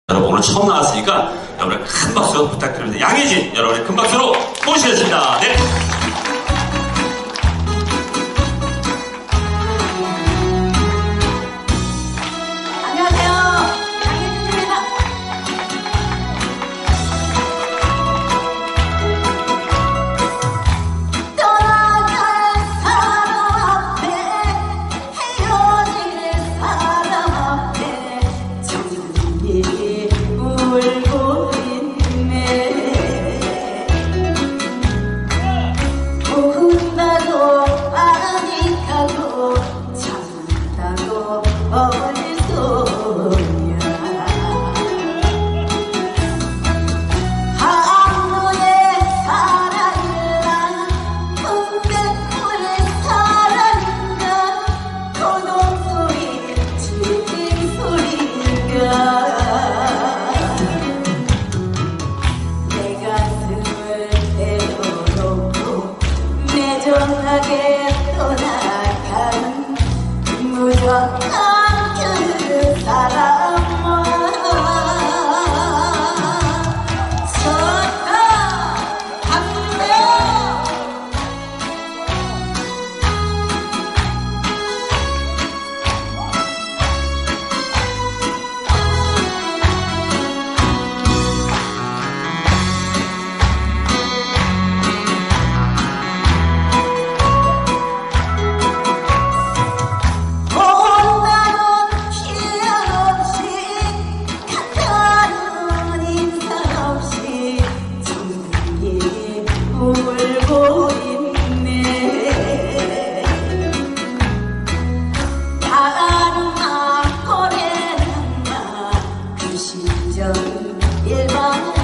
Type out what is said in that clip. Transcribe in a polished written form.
여러분 오늘 처음 나왔으니까 여러분의 큰 박수 부탁드립니다. 양혜진 여러분의 큰 박수로 모시겠습니다. 네. 정하게 떠나간 무정한 그 사람아 좋다 박수세요. 울고 있네. 다루마 고래나마 그 심정 일반